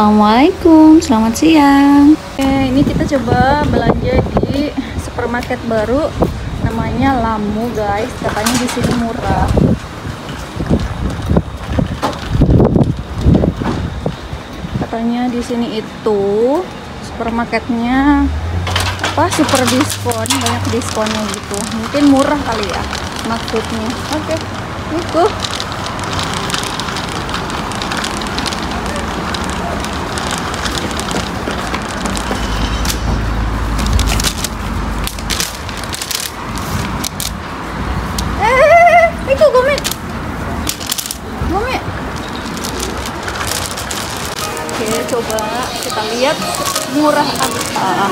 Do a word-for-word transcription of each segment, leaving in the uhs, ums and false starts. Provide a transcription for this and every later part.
Assalamualaikum, selamat siang. Oke, ini kita coba belanja di supermarket baru, namanya Lamu guys. Katanya di sini murah. Katanya di sini itu supermarketnya apa super diskon, banyak diskonnya gitu. Mungkin murah kali ya maksudnya. Oke, itu. Itu Gome, Gome. Oke, coba kita lihat murah apa.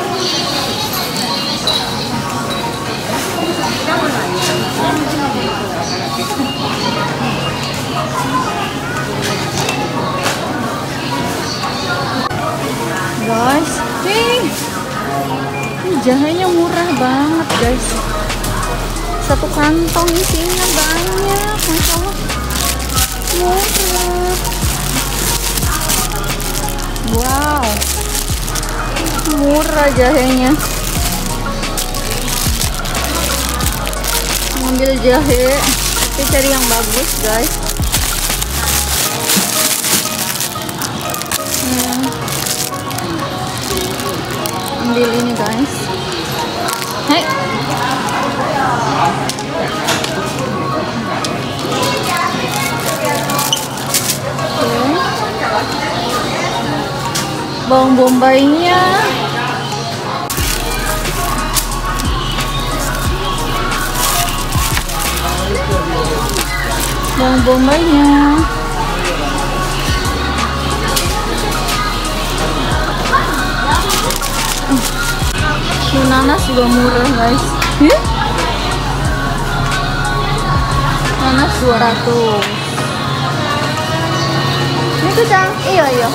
Guys, nih, ini jahenya murah banget guys. Satu kantong isinya banyak, masya Allah, murah. Wow, murah jahenya. Ambil jahe, tapi cari yang bagus guys. Hmm. Ambil ini guys. Hai. Bawang bombaynya bawang bombaynya uh, nanas juga murah guys. Huh? Nanas dua ratus. Ini tuh cang, iya iya.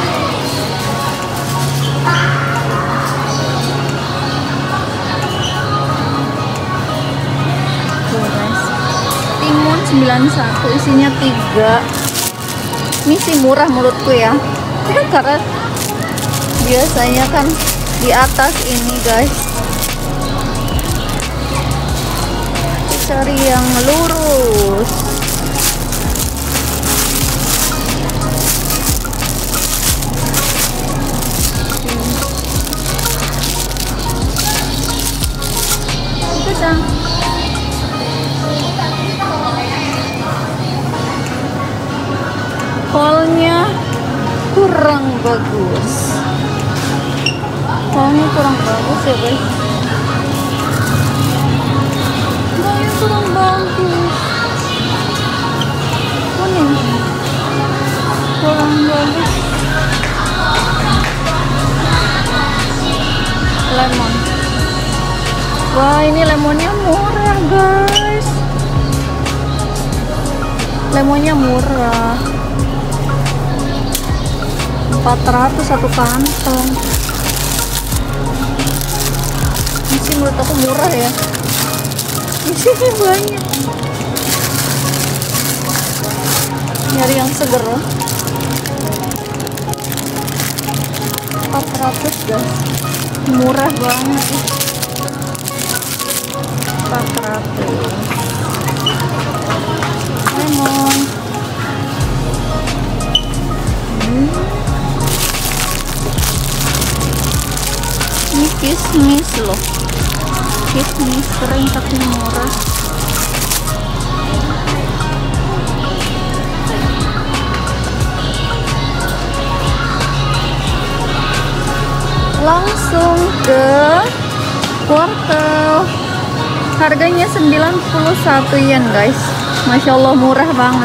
Timun sembilan puluh satu, isinya tiga. Ini sih murah menurutku ya. Karena biasanya kan di atas ini guys. Cari yang lurus. Itu cang. Kolnya kurang bagus. Kolnya kurang bagus ya guys. Kolnya kurang bagus. Kuning kurang bagus. Lemon. Wah, ini lemonnya murah guys. Lemonnya murah. empat ratus satu kantong. Ini sih menurut aku murah ya. Isinya banyak. Nyari yang seger. empat ratus guys. Murah banget. empat ratus. Lemon. Hmm. Ini kismis loh, kismis kering tapi murah. Langsung ke wortel, harganya sembilan puluh satu yen guys. Masya Allah murah banget.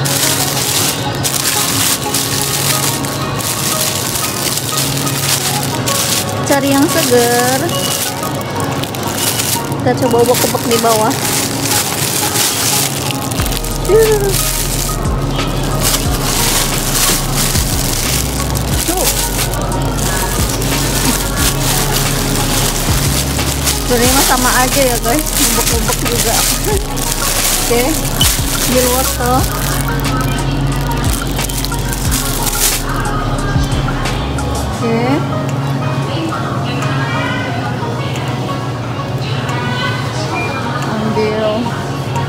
Cari yang seger. Kita coba ubek-ubek di bawah. Sebenarnya mah sama aja ya guys, ubek-ubek juga. Oke, ambil wortel.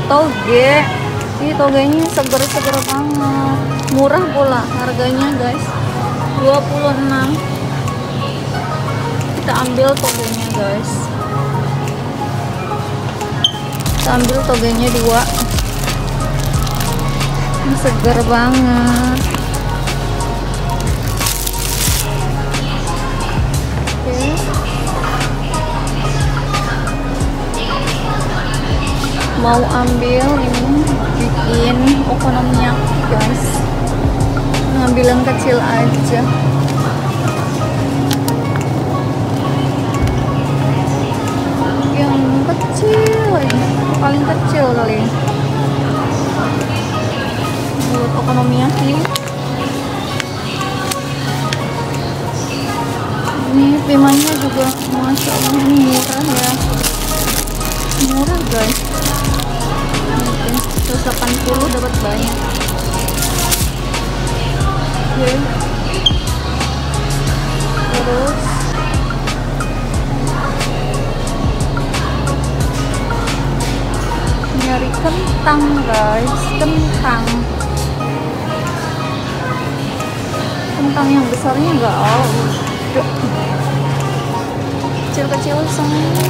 toge. Ini togenya seger-seger banget, murah pula harganya guys, dua puluh enam. Kita ambil togenya guys, kita ambil togenya dua. Ini seger banget. Oke, mau ambil ini, bikin okonomiyaki guys, ngambil yang kecil aja. Yang kecil aja, paling kecil kali buat okonomiyaki. Ini pimanya juga masya Allah, ini murah ya, murah guys. seratus delapan puluh dapat banyak. Oke. Terus nyari kentang guys, kentang kentang yang besarnya enggak ada, kecil-kecil semua.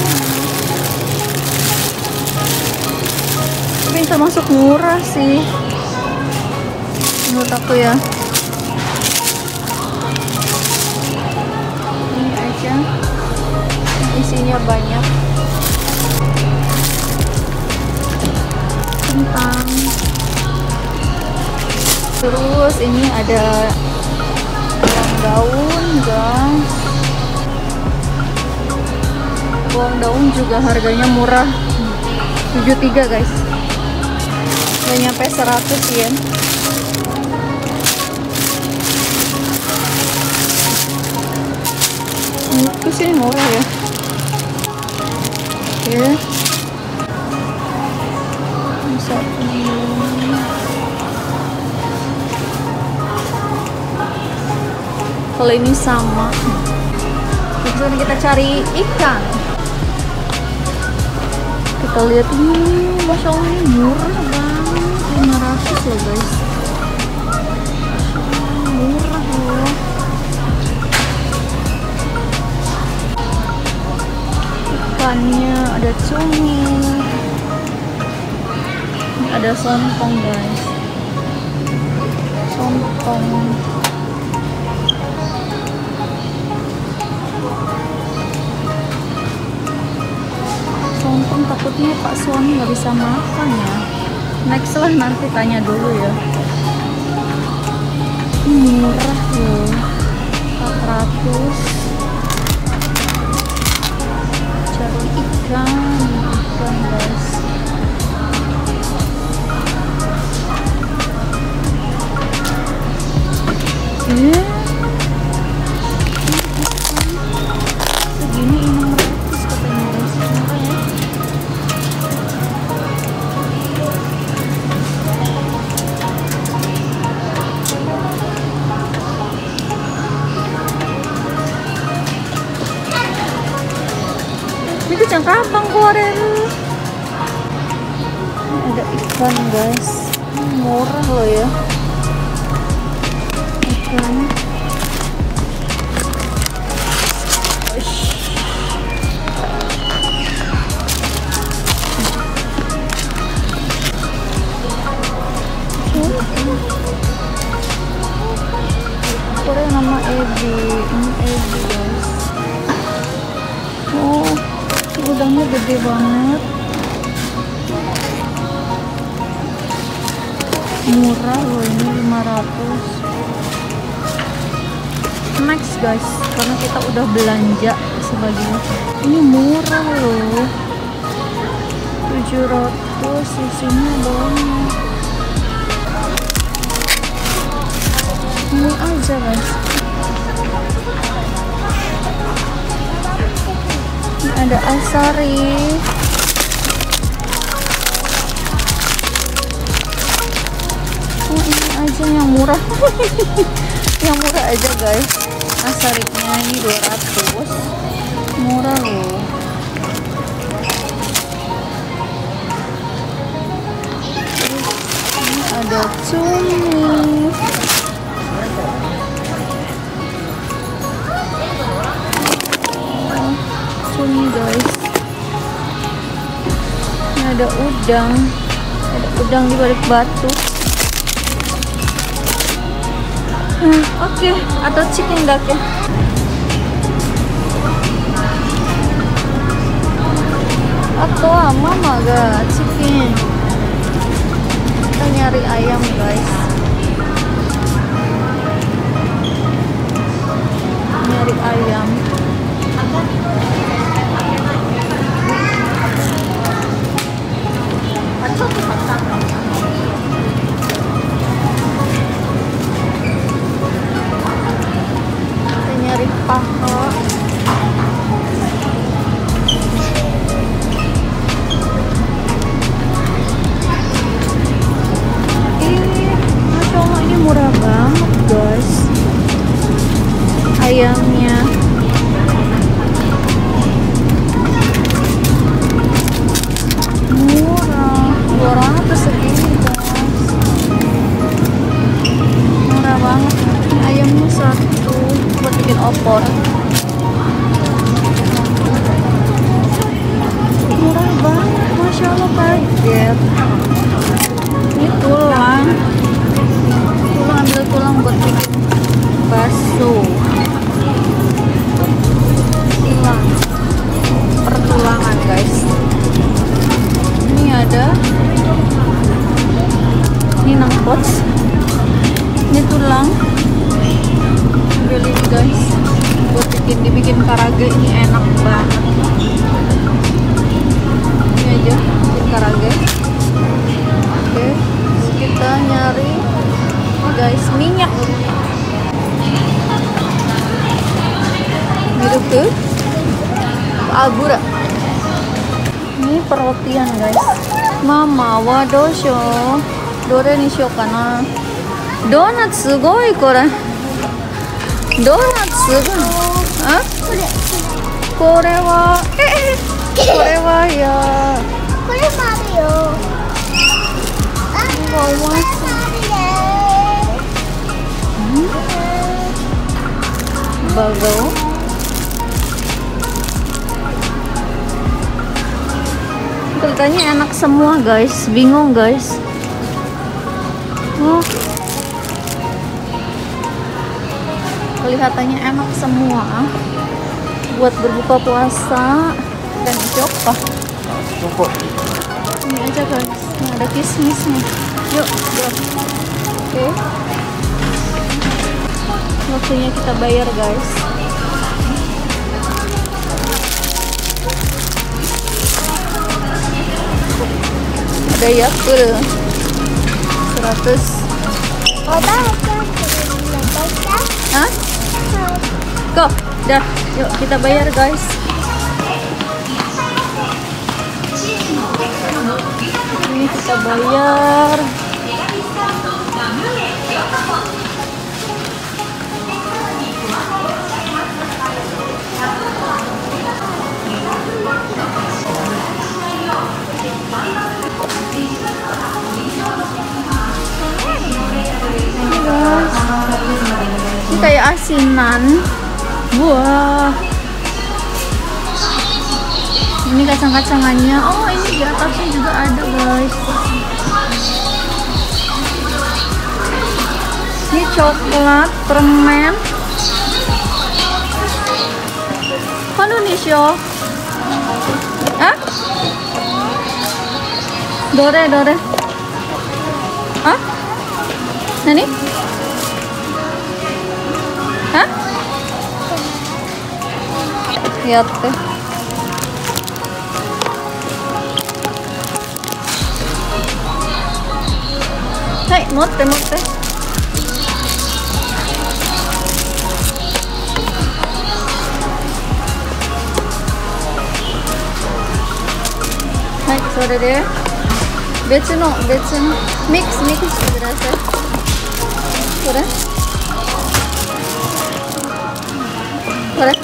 Tapi termasuk murah sih menurut aku ya. Ini aja, isinya banyak. Kentang. Terus ini ada bawang daun guys. Bawang daun juga harganya murah, tujuh puluh tiga guys. Gak nyampe seratus yen. Itu sih murah ya. Oke. Bisa. Kalau ini sama. Kemudian kita cari ikan. Kita lihat ini, masya Allah ini murah banget, lima ratus loh guys, murah loh. Ikannya ada cumi, ada sontong guys, sontong. Sontong takutnya Pak suami nggak bisa makan ya. Next lah, nanti tanya dulu ya. Ini murah loh, empat ratus. Cari ikan, ikan guys. Eh, segini enam ratus katanya guys, murah ya. Itu cangkapang goreng. Ada ikan guys, murah loh ya ikan. Korea nama Ebi, ini Ebi guys. Oh, udangnya gede banget, murah loh ini lima ratus. Next guys, karena kita udah belanja sebagian, ini murah loh, tujuh ratus, isinya banyak. Ini aja guys, ini ada asari. Oh, ini aja yang murah. Yang murah aja guys, asarinya ini dua ratus, murah loh. ada cumi. Oh, cumi guys. Ini ada udang. Ada udang di balik batu. Hmm, oke, okay. Atau chicken duck ya. Atau mama ga chicken. Kita nyari ayam guys. Nyari ayam. Kita nyari paha. Murah banget guys ayamnya. Murah dua ratus segini guys, murah banget. Ayamnya satu buat bikin opor, murah banget, masya Allah, kaget. Ini tulang, ambil tulang buat bikin bakso. Tulang pertulangan guys. Ini ada, ini nangpots, ini tulang. Ambil ini guys buat bikin dibikin karage. Ini enak banget. Ini aja bikin karage. Oke, kita nyari guys minyak. Hidup tuh agura. Ini perrotian guys. Mama wa dosho dore ni shou kana. Donat sugoi kore. Donat sugoi. Ah? Kore wa eh kore wa ya. Kore Mario. Ah, Mario. Bagel. Kelihatannya enak semua guys, bingung guys. Oh, kelihatannya enak semua buat berbuka puasa. Dan coba ini aja guys, ini ada kismisnya. Yuk, yuk. Oke, waktunya kita bayar guys. Ada Yakult seratus. Hah? Kok, dah, yuk kita bayar guys. Ini kita bayar. Ini kayak asinan. Wah, ini kacang-kacangannya. Oh, ini di atasnya juga ada guys. Ini coklat, permen. Kono nisho. Hah? Dore, dore. Hah? Nani? Hah? Lihat deh. Hai, motte, motte. Hai, それで別の別のミックスミックスしてください。これこれ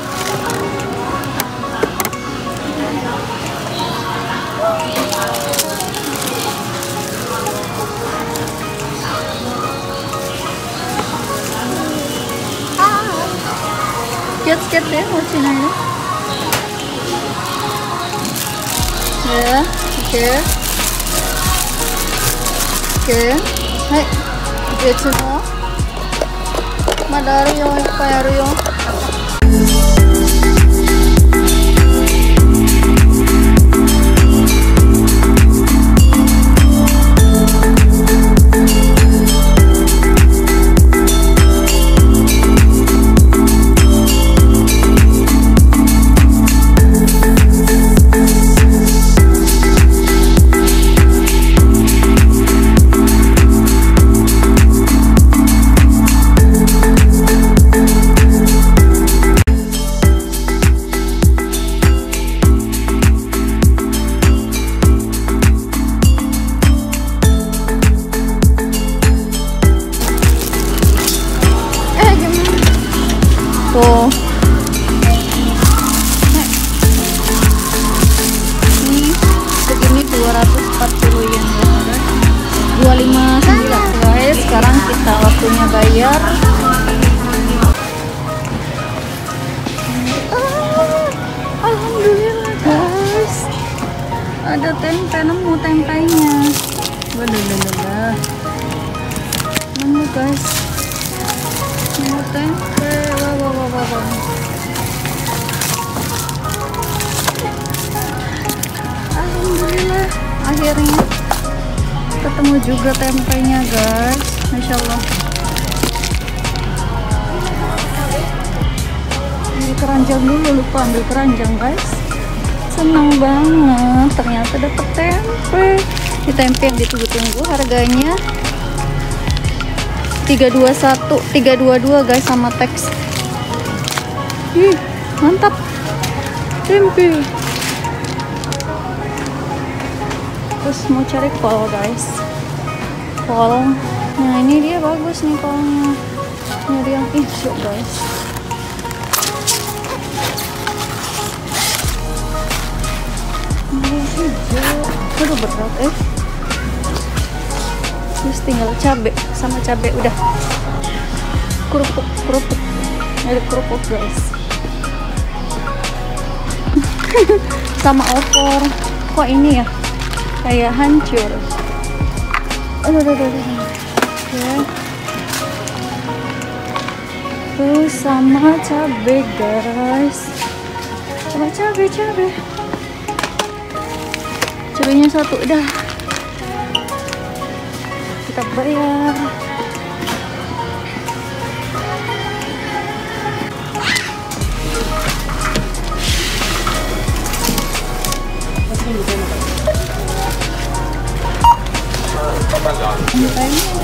Sikat-sikat ya mochinya ya. Ya, oke. Oke. Hai. Getsu no. Mada aru yo, ippai aru yo. Tuh. Ini segini dua ratus empat puluh yen ya. dua ratus lima puluh sembilan guys. Sekarang kita waktunya bayar. Ah, alhamdulillah guys. Ada tempe, nemu tempenya. Waduh, nemu guys. Nemu tempe. Wow, wow, wow, wow, wow. Alhamdulillah, akhirnya ketemu juga tempenya guys. Masya Allah. Ambil keranjang dulu, lupa ambil keranjang guys. Senang banget, ternyata dapet tempe. Ini tempe yang ditunggu-tunggu, harganya tiga dua satu, tiga dua dua guys sama teks. Ih, mantap. Tempe. Terus mau cari kol guys. Kol. Nah, ini dia bagus nih kolnya. Nyari yang hijau guys. Nyari yang hijau. Aduh berat eh. Terus tinggal cabe sama cabe udah. Kerupuk, kerupuk. Ada kerupuk guys. Sama opor. Kok ini ya? Kayak hancur. Aduh, aduh, aduh, aduh. Oke. Terus sama cabe guys. Sama cabe, cabe. Cabenya satu udah. Kita bayar. Ini